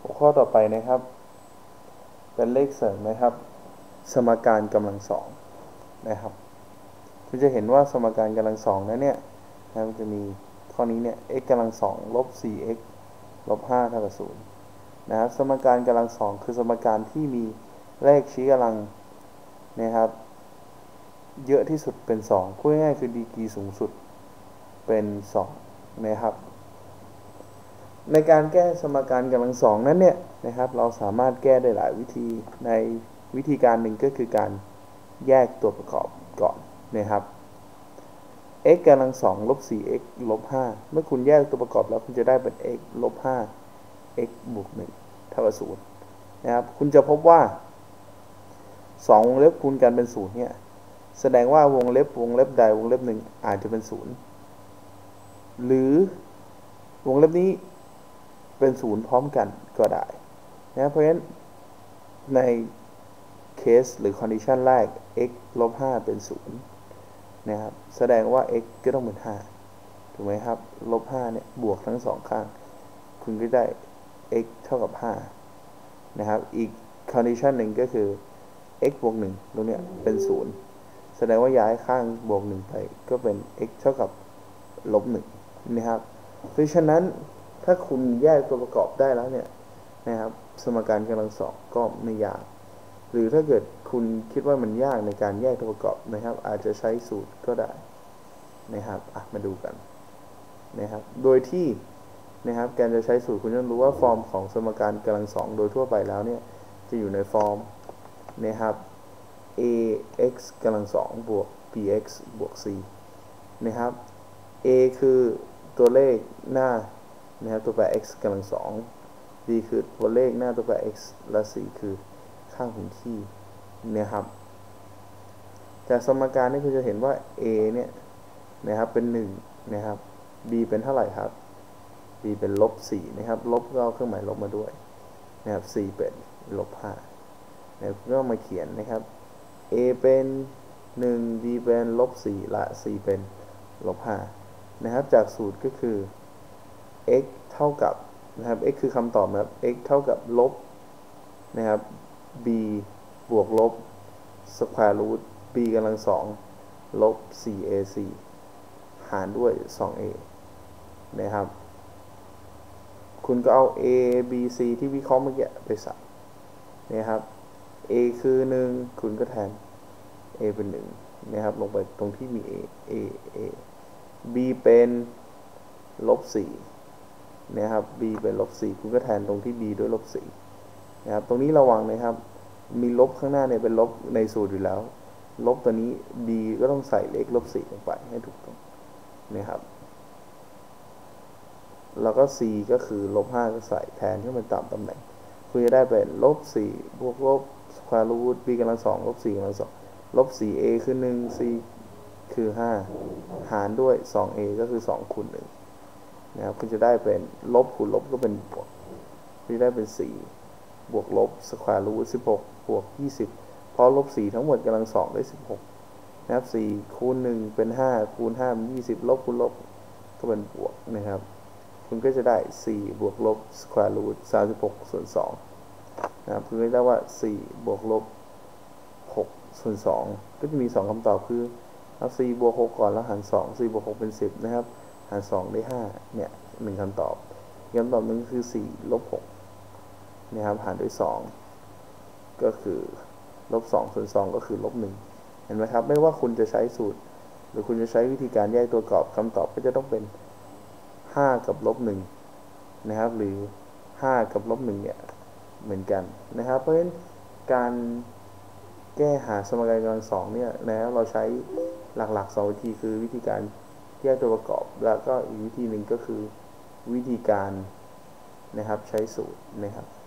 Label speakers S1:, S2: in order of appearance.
S1: หัวข้อต่อไปนะครับเป็นเลขเสริมนะครับสมการกำลังสองนะครับคุณจะเห็นว่าสมการกำลังสองนั้นเนี่ยมันจะมีข้อนี้เนี่ย x กำลังสองลบ 4x ลบ5เท่ากับ0นะครับสมการกำลังสองคือสมการที่มีเลขชี้กำลังนะครับเยอะที่สุดเป็น2พูดง่ายๆคือดีกรีสูงสุดเป็น2นะครับในการแก้สมการกำลังสองนั้นเนี่ยนะครับเราสามารถแก้ได้หลายวิธีในวิธีการหนึ่งก็คือการแยกตัวประกอบก่อนนะครับ x กำลังสองลบ 4x ลบ5เมื่อคุณแยกตัวประกอบแล้วคุณจะได้เป็น x ลบ5 x บวก1เท่ากับ0นะครับคุณจะพบว่า2วงเล็บคูณกันเป็น0เนี่ยแสดงว่าวงเล็บใดวงเล็บหนึ่งอาจจะเป็น0หรือวงเล็บนี้เป็น0พร้อมกันก็ได้นะเพราะฉะนั้นในเคสหรือ condition แรก x ลบ5เป็น0นะครับแสดงว่า x ก็ต้องเป็น5ถูกไหมครับลบ5เนี่ยบวกทั้งสองข้างคุณก็ได้ x เท่ากับ5นะครับอีก condition หนึ่งก็คือ x บวก1ตรงเนี้ยเป็น0แสดงว่าย้ายข้างบวก1ไปก็เป็น x เท่ากับลบ1นะครับเพราะฉะนั้นถ้าคุณแยกตัวประกอบได้แล้วเนี่ยนะครับสมการกำลังสองก็ไม่ยากหรือถ้าเกิดคุณคิดว่ามันยากในการแยกตัวประกอบนะครับอาจจะใช้สูตรก็ได้นะครับมาดูกันนะครับโดยที่นะครับการจะใช้สูตรคุณต้องรู้ว่าฟอร์มของสมการกำลังสองโดยทั่วไปแล้วเนี่ยจะอยู่ในฟอร์มนะครับ ax กำลังสองบวก bx บวก c นะครับ a คือตัวเลขหน้านะครับตัวแปร x กำลังสอง b คือตัวเลขหน้าตัวแปร x และ c คือข้างของที่นะครับจากสมการนี้คุณจะเห็นว่า a เนี่ยนะครับเป็น1นะครับ b เป็นเท่าไหร่ครับ b เป็นลบ4นะครับลบก็เอาเครื่องหมายลบมาด้วยนะครับ c เป็นลบ5นะครับก็มาเขียนนะครับ a เป็น1 b เป็นลบ4และ c เป็นลบ5นะครับจากสูตรก็คือ x เท่ากับนะครับ x คือคำตอบนะครับ x เท่ากับลบนะครับ b บวกลบ square root b กำลังสองลบ 4ac หารด้วย 2a นะครับคุณก็เอา a b c ที่วิเคราะห์เมื่อกี้ไปใส่นะครับ a คือ1คุณก็แทน a เป็น1นะครับลงไปตรงที่มี a b เป็นลบ4นะครับ b เป็นลบ4คุณก็แทนตรงที่ b ด้วยลบ4นะครับตรงนี้ระวังนะครับมีลบข้างหน้าเนี่ยเป็นลบในสูตรอยู่แล้วลบตัวนี้ b ก็ต้องใส่เลขลบ4ลงไปให้ถูกต้องนะครับแล้วก็ c ก็คือลบ5ก็ใส่แทนให้มันตามตำแหน่งคุณจะได้เป็นลบ4บวกลบ square root b กำลังสองลบ4กำลังสองลบ 4a คือ1 c คือ5หารด้วย 2a ก็คือ2คูณ1นะครับคุณจะได้เป็นลบคูณลบก็เป็นบวกที่ได้เป็น4บวกลบ square root 16บวก20เพราะลบ4ทั้งหมดกำลัง2ได้16นะครับ4คูณ1เป็น5คูณ5เป็น20ลบคูณลบก็เป็นบวกนะครับคุณก็จะได้4บวกลบ square root 36ส่วน2นะครับคุณก็ได้ว่า4บวกลบ6ส่วน2ก็จะมี2คำตอบคือเอา4บวก6ก่อนแล้วหาร2 4บวก6เป็น10นะครับหาร2ได้5เนี่ย1คำตอบคำตอบนึงคือ4ลบ6นะครับหารด้วย2ก็คือลบ2ส่วน2ก็คือลบ1เห็นไหมครับไม่ว่าคุณจะใช้สูตรหรือคุณจะใช้วิธีการแยกตัวประกอบคำตอบก็จะต้องเป็น5กับลบ1นะครับหรือ5กับลบ1เนี่ยเหมือนกันนะครับเพราะฉะนั้นการแก้หาสมการกำลังสองเนี่ยแล้วเราใช้หลักๆ2วิธีคือวิธีการแยกตัวประกอบแล้วก็อีกวิธีหนึ่งก็คือวิธีการนะครับใช้สูตรนะครับ